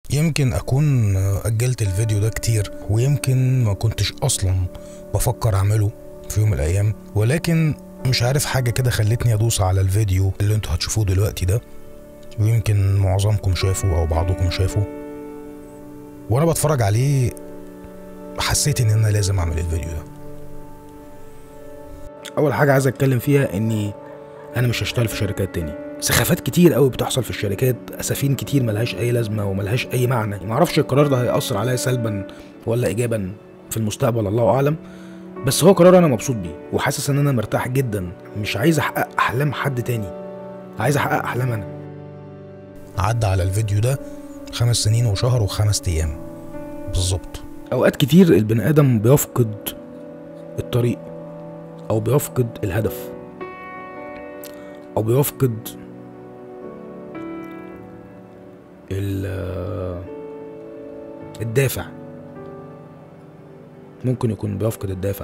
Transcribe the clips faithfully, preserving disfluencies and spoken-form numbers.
يمكن اكون اجلت الفيديو ده كتير، ويمكن ما كنتش اصلا بفكر اعمله في يوم من الايام، ولكن مش عارف حاجة كده خلتني ادوس على الفيديو اللي انتوا هتشوفوه دلوقتي ده، ويمكن معظمكم شافه او بعضكم شافه. وانا بتفرج عليه حسيت ان انا لازم اعمل الفيديو ده. اول حاجة عايز اتكلم فيها اني انا مش هشتغل في شركات تاني. سخافات كتير قوي بتحصل في الشركات، اسفين كتير ملهاش اي لازمه وملهاش اي معنى. ما اعرفش القرار ده هيأثر عليا سلبا ولا ايجابا في المستقبل، الله اعلم، بس هو قرار انا مبسوط بيه وحاسس ان انا مرتاح جدا. مش عايز احقق احلام حد تاني، عايز احقق احلام انا. عدى على الفيديو ده خمس سنين وشهر وخمس ايام بالظبط. اوقات كتير البني ادم بيفقد الطريق او بيفقد الهدف او بيفقد الدافع. ممكن يكون بيفقد الدافع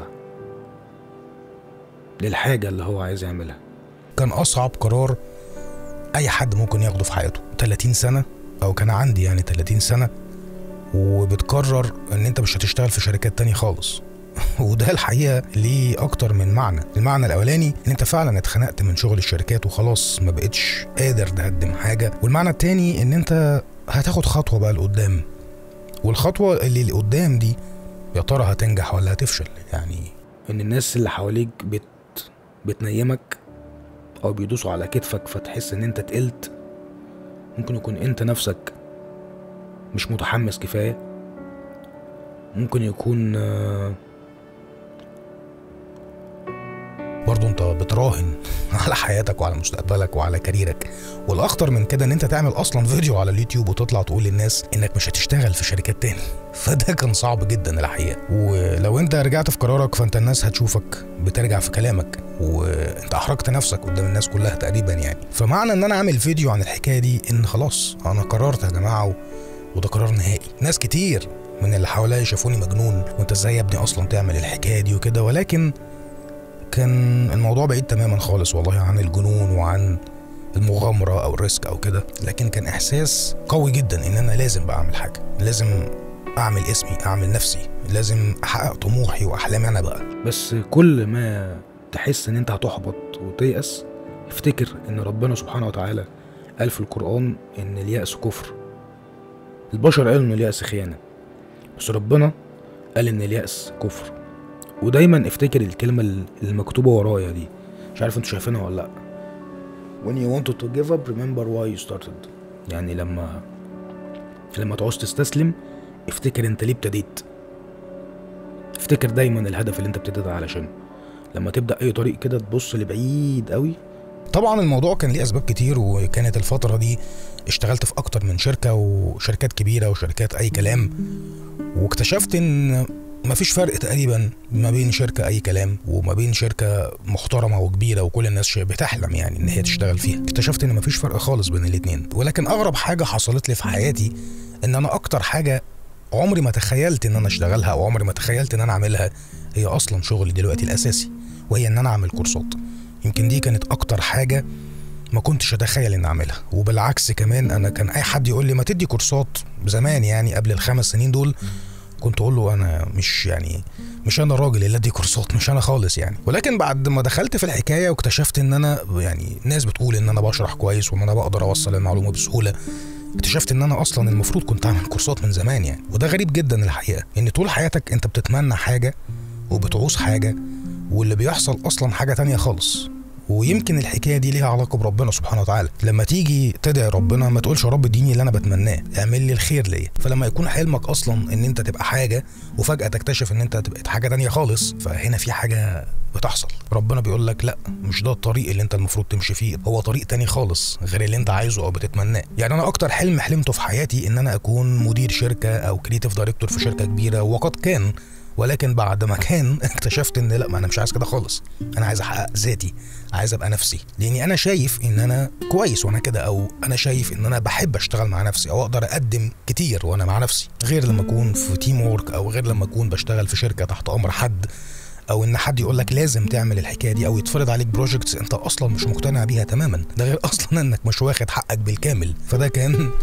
للحاجة اللي هو عايز يعملها. كان أصعب قرار أي حد ممكن ياخده في حياته. تلاتين سنة أو كان عندي يعني تلاتين سنة، وبتقرر إن أنت مش هتشتغل في شركات تانية خالص. وده الحقيقة ليه أكتر من معنى. المعنى الأولاني إن أنت فعلا اتخنقت من شغل الشركات وخلاص ما بقتش قادر تقدم حاجة، والمعنى التاني إن أنت هتاخد خطوة بقى لقدام، والخطوة اللي لقدام دي يا ترى هتنجح ولا هتفشل. يعني إن الناس اللي حواليك بت... بتنيمك أو بيدوسوا على كتفك فتحس إن أنت تقلت. ممكن يكون أنت نفسك مش متحمس كفاية، ممكن يكون برضو انت بتراهن على حياتك وعلى مستقبلك وعلى كاريرك. والاخطر من كده ان انت تعمل اصلا فيديو على اليوتيوب وتطلع تقول للناس انك مش هتشتغل في شركات تاني. فده كان صعب جدا الحقيقة. ولو انت رجعت في قرارك فانت الناس هتشوفك بترجع في كلامك، وانت احرجت نفسك قدام الناس كلها تقريبا يعني. فمعنى ان انا اعمل فيديو عن الحكاية دي ان خلاص انا قررت يا جماعة، وده قرار نهائي. ناس كتير من اللي حواليا شافوني مجنون، وانت ازاي يا ابني اصلا تعمل الحكايه دي وكده، ولكن كان الموضوع بعيد تماما خالص والله عن الجنون وعن المغامره او الريسك او كده. لكن كان احساس قوي جدا ان انا لازم بقى اعمل حاجه، لازم اعمل اسمي، اعمل نفسي، لازم احقق طموحي واحلامي انا بقى. بس كل ما تحس ان انت هتحبط وتيأس، افتكر ان ربنا سبحانه وتعالى قال في القرآن ان اليأس كفر. البشر قالوا ان اليأس خيانه، بس ربنا قال ان اليأس كفر. ودايما افتكر الكلمة المكتوبة ورايا دي، مش عارف انتوا شايفينها ولا لا. When you wanted to give up, remember why you started. يعني لما لما تعوز تستسلم افتكر انت ليه ابتديت. افتكر دايما الهدف اللي انت ابتديت علشانه. لما تبدأ اي طريق كده تبص لبعيد قوي. طبعا الموضوع كان ليه اسباب كتير، وكانت الفترة دي اشتغلت في اكتر من شركة، وشركات كبيرة وشركات اي كلام، واكتشفت ان مفيش فرق تقريبا ما بين شركة اي كلام وما بين شركة محترمة وكبيرة وكل الناس بتحلم يعني ان هي تشتغل فيها. اكتشفت ان مفيش فرق خالص بين الاتنين. ولكن اغرب حاجة حصلت لي في حياتي ان انا اكتر حاجة عمري ما تخيلت ان انا اشتغلها او عمري ما تخيلت ان انا اعملها هي اصلا شغلي دلوقتي الاساسي، وهي ان انا اعمل كورسات. يمكن دي كانت اكتر حاجة ما كنتش اتخيل ان اعملها. وبالعكس كمان انا كان اي حد يقول لي ما تدي كورسات زمان، يعني قبل الخمس سنين دول، كنت اقول له انا مش يعني مش انا الراجل اللي ادي كورسات، مش انا خالص يعني. ولكن بعد ما دخلت في الحكايه واكتشفت ان انا يعني الناس بتقول ان انا بشرح كويس وان انا بقدر اوصل المعلومه بسهوله، اكتشفت ان انا اصلا المفروض كنت اعمل كورسات من زمان يعني. وده غريب جدا الحقيقه، ان طول حياتك انت بتتمنى حاجه وبتعوز حاجه، واللي بيحصل اصلا حاجه تانية خالص. ويمكن الحكايه دي ليها علاقه بربنا سبحانه وتعالى. لما تيجي تدعي ربنا ما تقولش يا رب اديني اللي انا بتمناه، اعمل لي الخير ليا. فلما يكون حلمك اصلا ان انت تبقى حاجه وفجاه تكتشف ان انت تبقى حاجه تانية خالص، فهنا في حاجه بتحصل. ربنا بيقول لك لا، مش ده الطريق اللي انت المفروض تمشي فيه، هو طريق تاني خالص غير اللي انت عايزه او بتتمناه. يعني انا اكتر حلم حلمته في حياتي ان انا اكون مدير شركه او كريتيف دايركتور في شركه كبيره، وقد كان. ولكن بعد ما كان اكتشفت ان لا، ما انا مش عايز كده خالص. انا عايز احقق ذاتي، عايز ابقى نفسي، لاني انا شايف ان انا كويس وانا كده، او انا شايف ان انا بحب اشتغل مع نفسي او اقدر اقدم كتير وانا مع نفسي، غير لما اكون في تيم وورك، او غير لما اكون بشتغل في شركه تحت امر حد، او ان حد يقول لك لازم تعمل الحكايه دي، او يتفرض عليك بروجكتس انت اصلا مش مقتنع بيها تماما. ده غير اصلا انك مش واخد حقك بالكامل. فده كان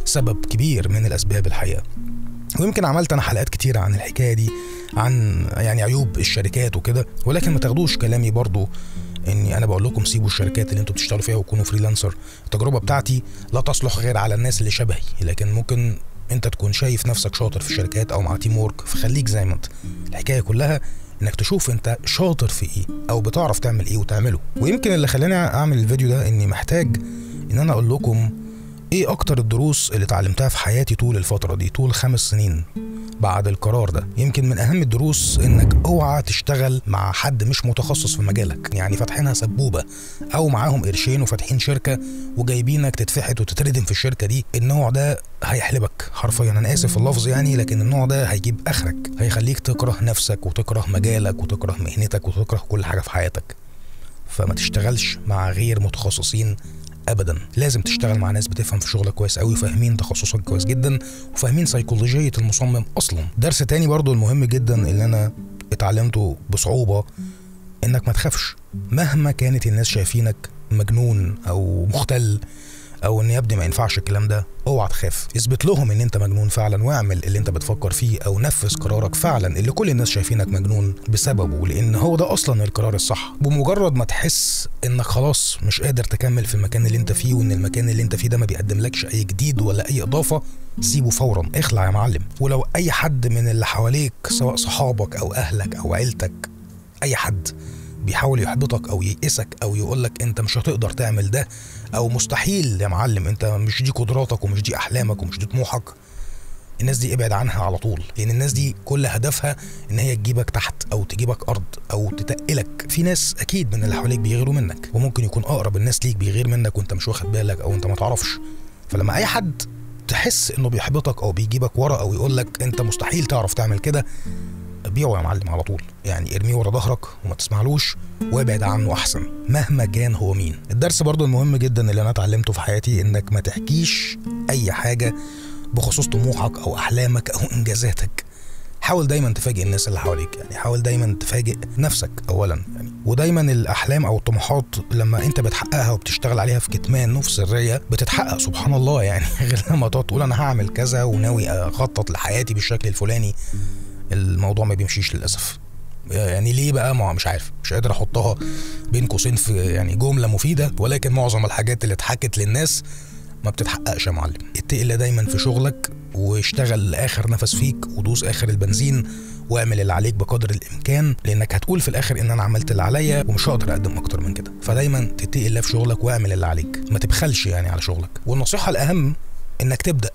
سبب كبير من الاسباب الحقيقه. ويمكن عملت انا حلقات كتيره عن الحكايه دي، عن يعني عيوب الشركات وكده، ولكن ما تاخدوش كلامي برضو اني انا بقول لكم سيبوا الشركات اللي انتوا بتشتغلوا فيها وكونوا فريلانسر. التجربه بتاعتي لا تصلح غير على الناس اللي شبهي، لكن ممكن انت تكون شايف نفسك شاطر في الشركات او مع تيم وورك، فخليك زي ما انت. الحكايه كلها انك تشوف انت شاطر في ايه او بتعرف تعمل ايه وتعمله. ويمكن اللي خلاني اعمل الفيديو ده اني محتاج ان انا اقول لكم ايه اكتر الدروس اللي اتعلمتها في حياتي طول الفتره دي، طول خمس سنين بعد القرار ده. يمكن من اهم الدروس انك اوعى تشتغل مع حد مش متخصص في مجالك، يعني فاتحينها سبوبه او معاهم قرشين وفاتحين شركه وجايبينك تتفحت وتتردم في الشركه دي. النوع ده هيحلبك حرفيا، انا اسف في اللفظ يعني، لكن النوع ده هيجيب اخرك، هيخليك تكره نفسك وتكره مجالك وتكره مهنتك وتكره كل حاجه في حياتك. فما تشتغلش مع غير متخصصين ابدا، لازم تشتغل مع ناس بتفهم في شغلك كويس قوي، فاهمين تخصصك كويس جدا وفاهمين سيكولوجيه المصمم اصلا. درس تاني برضو المهم جدا اللي انا اتعلمته بصعوبه، انك ما تخافش مهما كانت الناس شايفينك مجنون او مختل او ان يبدو ما ينفعش الكلام ده. اوعى تخاف، اثبت لهم ان انت مجنون فعلا، واعمل اللي انت بتفكر فيه او نفذ قرارك فعلا اللي كل الناس شايفينك مجنون بسببه، لان هو ده اصلا القرار الصح. بمجرد ما تحس انك خلاص مش قادر تكمل في المكان اللي انت فيه، وان المكان اللي انت فيه ده ما بيقدملكش اي جديد ولا اي اضافه، سيبه فورا، اخلع يا معلم. ولو اي حد من اللي حواليك سواء صحابك او اهلك او عيلتك، اي حد بيحاول يحبطك او ييأسك او يقولك انت مش هتقدر تعمل ده او مستحيل يا معلم، انت مش دي قدراتك ومش دي احلامك ومش دي طموحك، الناس دي ابعد عنها على طول، لان الناس دي كل هدفها ان هي تجيبك تحت او تجيبك ارض او تتقلك. في ناس اكيد من اللي حواليك بيغيروا منك، وممكن يكون اقرب الناس ليك بيغير منك وانت مش واخد بالك او انت ما تعرفش. فلما اي حد تحس انه بيحبطك او بيجيبك ورا او يقولك انت مستحيل تعرف تعمل كده، بيعه يا معلم على طول، يعني ارميه ورا ظهرك وما تسمعلوش وابعد عنه احسن مهما كان هو مين. الدرس برضو المهم جدا اللي انا اتعلمته في حياتي، انك ما تحكيش اي حاجه بخصوص طموحك او احلامك او انجازاتك. حاول دايما تفاجئ الناس اللي حواليك، يعني حاول دايما تفاجئ نفسك اولا يعني. ودايما الاحلام او الطموحات لما انت بتحققها وبتشتغل عليها في كتمان وفي سريه بتتحقق سبحان الله يعني غير لما تقعد تقول انا هعمل كذا وناوي اخطط لحياتي بالشكل الفلاني، الموضوع ما بيمشيش للاسف. يعني ليه بقى؟ ما مش عارف، مش قادر احطها بين قوسين في يعني جمله مفيده، ولكن معظم الحاجات اللي اتحكت للناس ما بتتحققش يا معلم. اتقل دايما في شغلك واشتغل لاخر نفس فيك ودوس اخر البنزين واعمل اللي عليك بقدر الامكان، لانك هتقول في الاخر ان انا عملت اللي عليا ومش هقدر اقدم اكتر من كده. فدايما تتقل في شغلك واعمل اللي عليك، ما تبخلش يعني على شغلك. والنصيحه الاهم انك تبدا،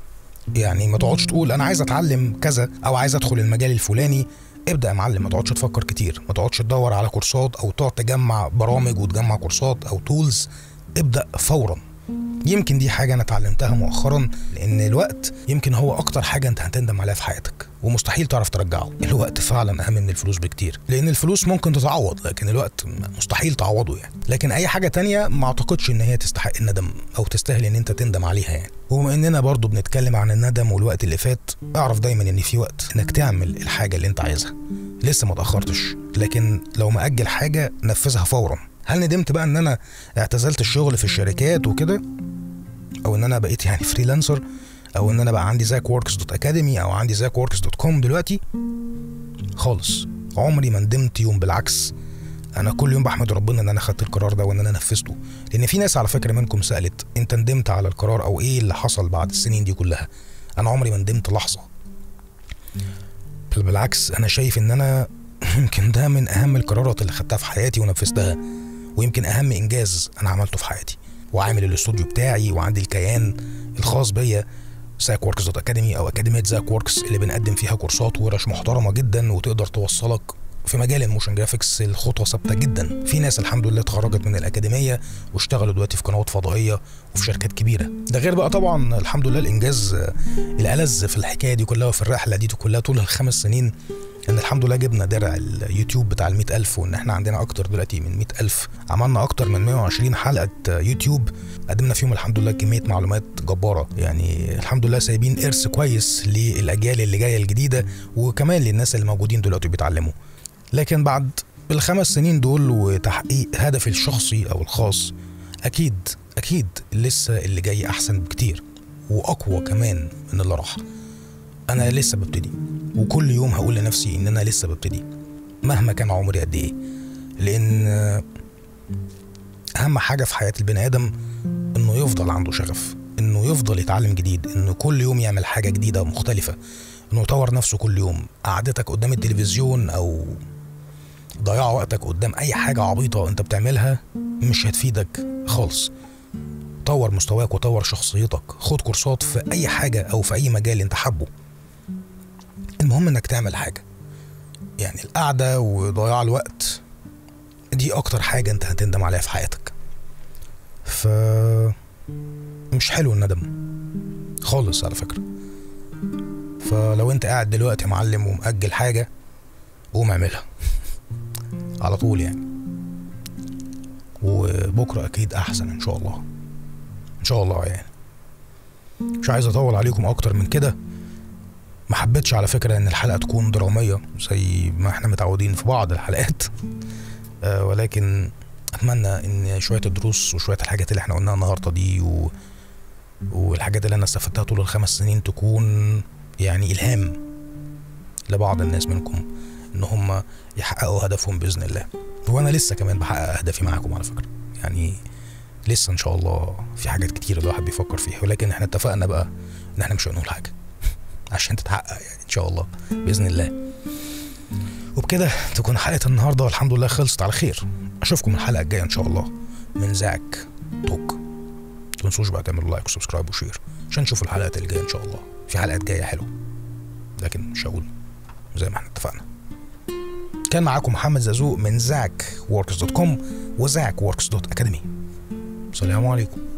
يعني ما تقعدش تقول انا عايز اتعلم كذا او عايز ادخل المجال الفلاني. ابدا يا معلم، ما تقعدش تفكر كتير، ما تقعدش تدور على كورسات او تقعد تجمع برامج وتجمع كورسات او تولز. ابدا فورا. يمكن دي حاجه انا اتعلمتها مؤخرا، لان الوقت يمكن هو اكتر حاجه انت هتندم عليها في حياتك ومستحيل تعرف ترجعه. الوقت فعلا اهم من الفلوس بكتير، لان الفلوس ممكن تتعوض لكن الوقت مستحيل تعوضه يعني. لكن اي حاجه تانية ما اعتقدش ان هي تستحق الندم او تستاهل ان انت تندم عليها يعني. وبما اننا برضو بنتكلم عن الندم والوقت اللي فات، اعرف دايما ان في وقت انك تعمل الحاجه اللي انت عايزها، لسه ما تاخرتش. لكن لو مأجل حاجه نفذها فورا. هل ندمت بقى ان انا اعتزلت الشغل في الشركات وكده، او ان انا بقيت يعني فريلانسر، او ان انا بقى عندي زاك ووركس دوت اكاديمي او عندي زاك ووركس دوت كوم دلوقتي؟ خالص، عمري ما ندمت يوم، بالعكس انا كل يوم بحمد ربنا ان انا خدت القرار ده وان انا نفذته. لان في ناس على فكره منكم سالت انت ندمت على القرار او ايه اللي حصل بعد السنين دي كلها. انا عمري ما ندمت لحظه، بل بالعكس انا شايف ان انا يمكن ده من اهم القرارات اللي خدتها في حياتي ونفذتها، ويمكن اهم انجاز انا عملته في حياتي. وعامل الاستوديو بتاعي وعندي الكيان الخاص بيا زاك ووركس دوت اكاديمي او اكاديميه زاك ووركس، اللي بنقدم فيها كورسات وورش محترمه جدا وتقدر توصلك في مجال الموشن جرافيكس الخطوه ثابته جدا. في ناس الحمد لله اتخرجت من الاكاديميه واشتغلوا دلوقتي في قنوات فضائيه وفي شركات كبيره. ده غير بقى طبعا الحمد لله الانجاز الالذ في الحكايه دي كلها وفي الرحله دي كلها طول الخمس سنين، ان الحمد لله جبنا درع اليوتيوب بتاع المئة ألف، وان احنا عندنا اكتر دلوقتي من مئة ألف. عملنا اكتر من مئة وعشرين حلقه يوتيوب قدمنا فيهم الحمد لله كميه معلومات جباره، يعني الحمد لله سايبين ارث كويس للاجيال اللي جايه الجديده وكمان للناس اللي موجودين دلوقتي بيتعلموا. لكن بعد الخمس سنين دول وتحقيق هدفي الشخصي او الخاص، اكيد اكيد لسه اللي جاي احسن بكتير. واقوى كمان من اللي راح. انا لسه ببتدي، وكل يوم هقول لنفسي ان انا لسه ببتدي مهما كان عمري قد ايه، لان اهم حاجه في حياه البني ادم انه يفضل عنده شغف، انه يفضل يتعلم جديد، انه كل يوم يعمل حاجه جديده مختلفه، انه يطور نفسه كل يوم. قعدتك قدام التلفزيون او ضياع وقتك قدام اي حاجه عبيطه انت بتعملها مش هتفيدك خالص. طور مستواك وطور شخصيتك، خد كورسات في اي حاجه او في اي مجال انت حابه. المهم انك تعمل حاجه. يعني القعده وضياع الوقت دي اكتر حاجه انت هتندم عليها في حياتك. ف مش حلو الندم خالص على فكره. فلو انت قاعد دلوقتي يا معلم ومأجل حاجه، قوم اعملها على طول يعني، وبكره اكيد احسن ان شاء الله ان شاء الله. يعني مش عايز اطول عليكم اكتر من كده. ما حبيتش على فكره ان الحلقه تكون دراميه زي ما احنا متعودين في بعض الحلقات، أه ولكن اتمنى ان شويه الدروس وشويه الحاجات اللي احنا قلناها النهارده دي و... والحاجات اللي انا استفدتها طول الخمس سنين تكون يعني الهام لبعض الناس منكم ان هم يحققوا هدفهم باذن الله. وانا لسه كمان بحقق اهدافي معاكم على فكره، يعني لسه ان شاء الله في حاجات كتير الواحد بيفكر فيها، ولكن احنا اتفقنا بقى ان احنا مش هنقول حاجه عشان تتحقق يعني ان شاء الله باذن الله. وبكده تكون حلقه النهارده والحمد لله خلصت على خير. اشوفكم الحلقه الجايه ان شاء الله من زاك توك. متنسوش بقى تعملوا لايك وسبسكرايب وشير عشان نشوف الحلقات الجايه ان شاء الله. في حلقات جايه حلوه لكن مش هقول زي ما احنا اتفقنا. كان معاكم محمد زازوق من زاك ووركس دوت كوم وزاك ووركس دوت اكاديمي. السلام عليكم.